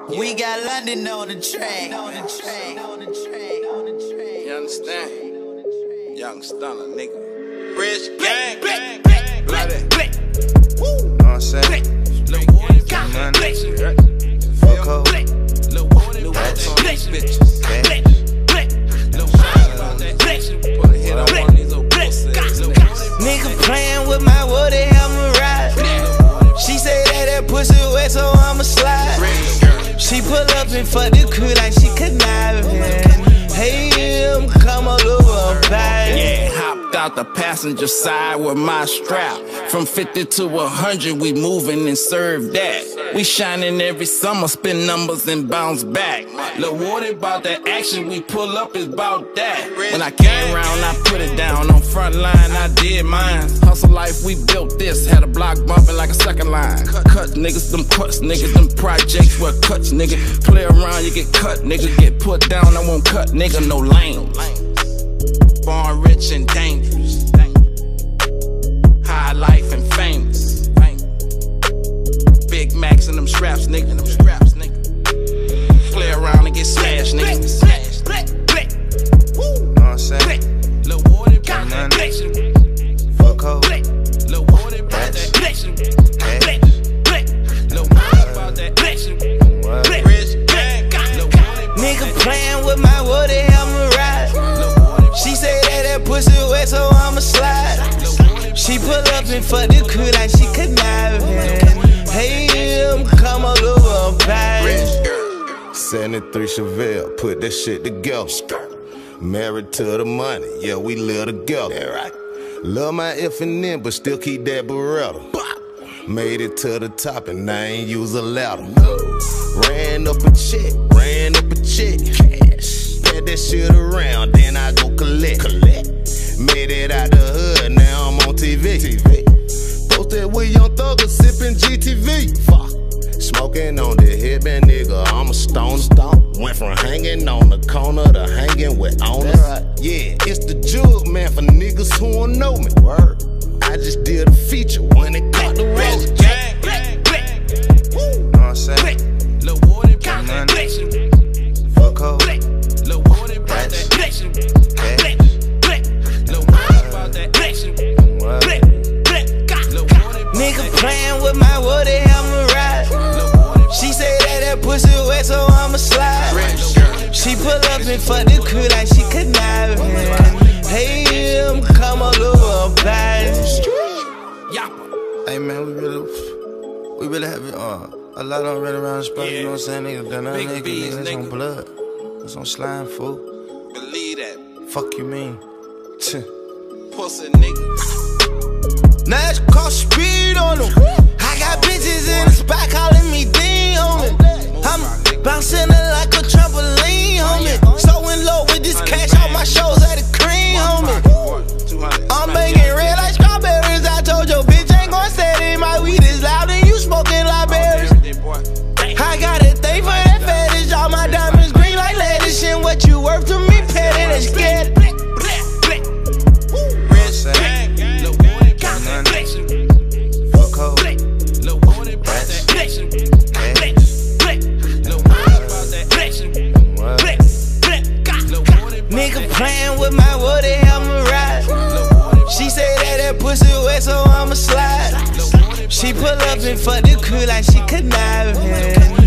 We got London on the track. You understand? Young stunner, nigga. Rich gang. Like that. Know what I'm saying? Fuck up. Nigga playing with my woody, I'ma ride. She say that pussy wet, so I'ma slide. She pull up and fuck the crew like she conniving. Hey, come all over, baby. Yeah, hopped out the passenger side with my strap. From 50 to 100, we moving and serve that. We shining every summer, spin numbers and bounce back. Lil' Woody about that action, we pull up is about that. When I came around, I put it down. On front line, I did mine. Hustle life, we built this. Had a block bumping like a second line. Cut niggas, them cuts, niggas, them projects were cuts, nigga. Play around, you get cut, nigga. Get put down, I won't cut, nigga, no lane. Born rich and dangerous. High life and famous. Big Macs and them straps, nigga. Play around and get smashed, nigga. Know what I'm saying? Lil' Woody about that action. Fuck up. Lil' Woody about that action. Lil' Woody about that action. Rich gang. Nigga playing with my woody, I'ma ride. She say that pussy wet, so I'ma slide. She pull up and fuck the crew like she conniving. Hey, come all over, baby. 73 Chevelle, put that shit together. Married to the money, yeah, we live together. Love my F&N, but still keep that Beretta. Made it to the top and I ain't use a ladder. Ran up a check. Cash. Pat that shit around, then I go collect. Made it out the hood, now I'm on TV. Posted with Young Thugger, sipping GTV. Fuck. Smoking on the headband, nigga, I'm a stoner. Went from hanging on the corner to hanging with owners. Yeah, it's the jug, man, for niggas who don't know me. Word. I just did a feature when it got the road. Know what I'm saying? Lil' Woody about that action. Fuck up. Lil' Woody about that action. Lil' Woody about that action. Nigga playing with my woody, I'ma ride. She say that pussy wet, so I'ma slide. She pull up and fuck the crew like she conniving. Hey, come all over, baby. Hey man, we really have a lot on right around the spot, you know what I'm saying? Nigga, that's on blood. That's on slime, fool. Believe that. Fuck you mean? Pussy nigga. Now it's called speed on them. I got bitches in the spot calling me Dean, homie. I'm bouncing it like a trampoline, homie. So in love with this cash, all my shows at the cream, homie. I'm banging red like strawberries. I told your bitch ain't gon' steady. My weed is loud and you smoking like berries. I got a thing for that fetish. All my diamonds green like lettuce. And what you worth to me, petting and scared. Fuck up. Nigga playing with my woody, I'ma ride. She say that pussy wet, so I'ma slide. She pull up and fuck the crew like she conniving.